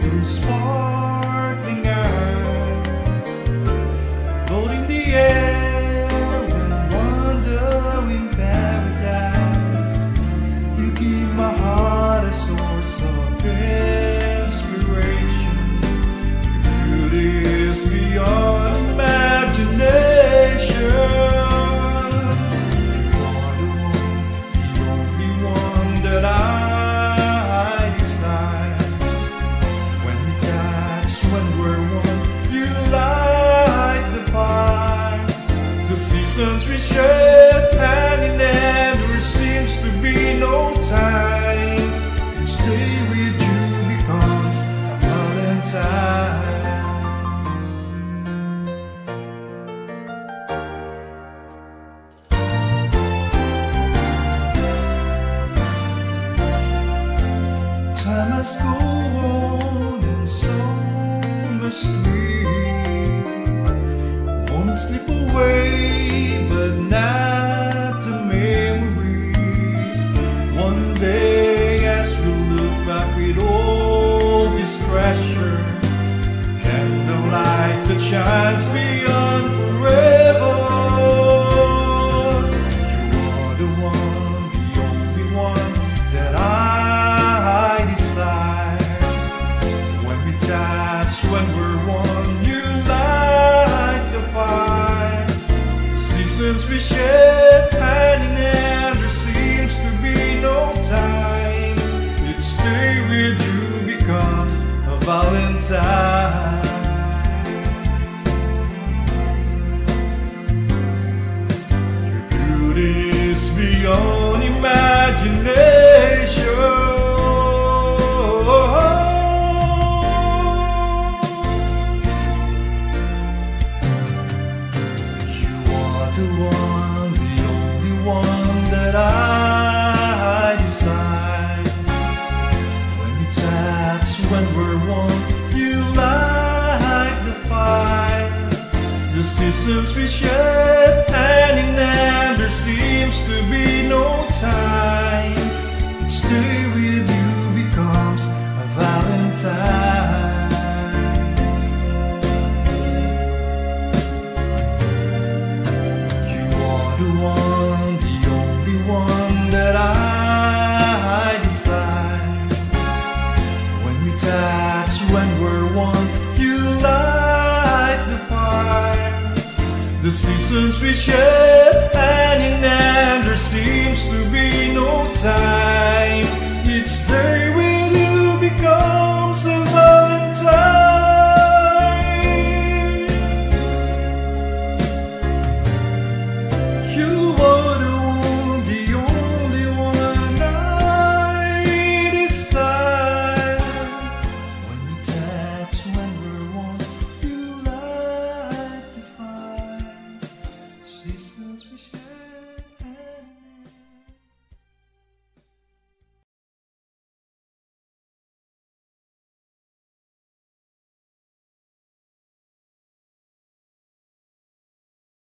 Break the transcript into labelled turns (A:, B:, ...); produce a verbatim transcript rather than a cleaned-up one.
A: those sparkling eyes, floating the air and wander in paradise. You give my heart a source of inspiration. Your beauty is beyond imagination. Seasons we share hand in hand, there seems to be no time. Each day with you becomes a Valentine. Time must go on and so must we. Won't slip away, but not the memories. One day as we look back with all this treasure, candlelight that shines beyond forever. You are the one, the only one that I desire. When we touch, when we're one, you light the fire. Since we share hand in hand, there seems to be no time. Each day with you becomes a Valentine. Your beauty is beyond imagination. The one, the only one that I desire. When we touch, when we're one, you light the fire. The seasons we share hand in hand, there seems to be no time. Each day with you becomes a Valentine. The one, the only one that I desire. When we touch, when we're one, you light the fire. The seasons we share hand in hand, there seems to be no time. Each day with you becomes